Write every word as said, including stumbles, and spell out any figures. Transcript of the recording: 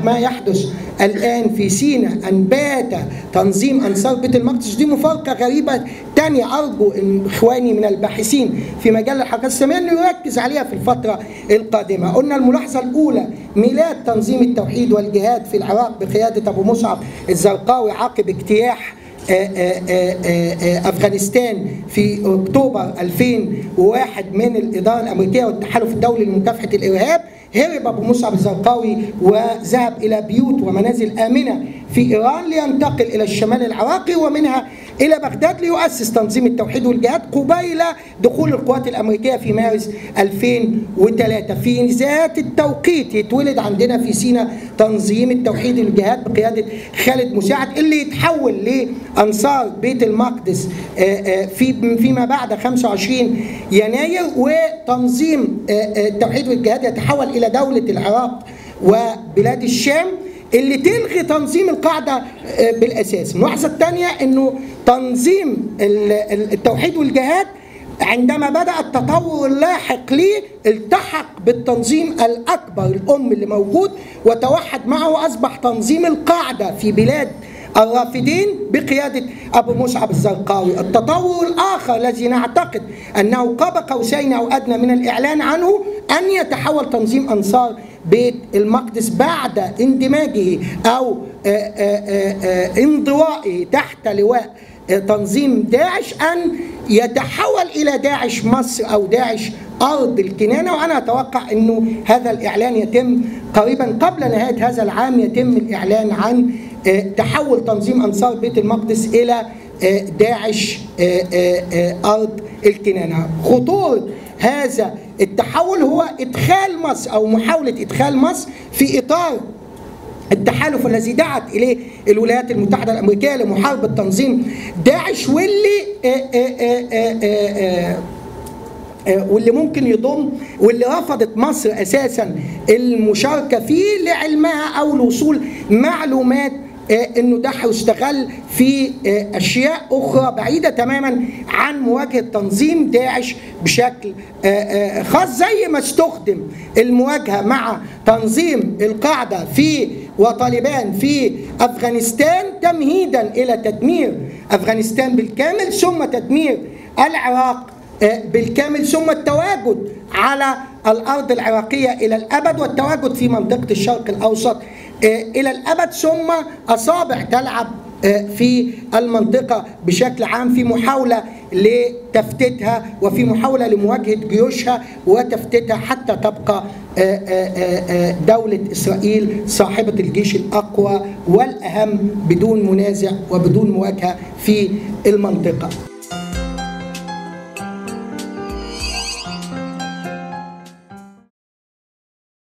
ما يحدث الآن في سيناء أن بات تنظيم أنصار بيت المقدس. دي مفارقة غريبة تانية أرجو إن إخواني من الباحثين في مجال الحركات الإسلامية أن يركز عليها في الفترة القادمة. قلنا الملاحظة الأولى ميلاد تنظيم التوحيد والجهاد في العراق بقيادة أبو مصعب الزرقاوي عقب اجتياح أفغانستان في أكتوبر ألفين وواحد من الإدارة الأمريكية والتحالف الدولي لمكافحة الإرهاب. هرب أبو مصعب الزرقاوي وذهب إلى بيوت ومنازل آمنة في إيران لينتقل إلى الشمال العراقي ومنها إلى بغداد ليؤسس تنظيم التوحيد والجهاد قبيل دخول القوات الأمريكية في مارس ألفين وثلاثة. في ذات التوقيت يتولد عندنا في سيناء تنظيم التوحيد والجهاد بقيادة خالد مساعد اللي يتحول لأنصار بيت المقدس في فيما بعد خمسة وعشرين يناير، وتنظيم التوحيد والجهاد يتحول إلى دولة العراق وبلاد الشام اللي تلغي تنظيم القاعدة بالأساس. الملاحظة الثانية أنه تنظيم التوحيد والجهاد عندما بدأ التطور اللاحق ليه التحق بالتنظيم الأكبر الأم اللي موجود وتوحد معه وأصبح تنظيم القاعدة في بلاد الرافدين بقيادة أبو مصعب الزرقاوي. التطور الآخر الذي نعتقد أنه قاب قوسين أو أدنى من الإعلان عنه أن يتحول تنظيم أنصار بيت المقدس بعد اندماجه أو انضوائه تحت لواء تنظيم داعش أن يتحول إلى داعش مصر أو داعش أرض الكنانة. وأنا أتوقع أنه هذا الإعلان يتم قريبا قبل نهاية هذا العام، يتم الإعلان عن تحول تنظيم أنصار بيت المقدس إلى داعش أرض الكنانة. خطورة هذا التحول هو إدخال مصر أو محاولة إدخال مصر في إطار التحالف الذي دعت إليه الولايات المتحدة الأمريكية لمحاربة تنظيم داعش، واللي آآ آآ آآ واللي ممكن يضم واللي رفضت مصر أساسا المشاركة فيه لعلمها أو لوصول معلومات انه ده هيستغل في اشياء اخرى بعيده تماما عن مواجهه تنظيم داعش بشكل خاص، زي ما استخدم المواجهه مع تنظيم القاعده في وطالبان في افغانستان تمهيدا الى تدمير افغانستان بالكامل ثم تدمير العراق بالكامل ثم التواجد على الارض العراقيه الى الابد والتواجد في منطقه الشرق الاوسط إلى الأبد، ثم أصابع تلعب في المنطقة بشكل عام في محاولة لتفتيتها وفي محاولة لمواجهة جيوشها وتفتيتها حتى تبقى دولة إسرائيل صاحبة الجيش الأقوى والأهم بدون منازع وبدون مواجهة في المنطقة.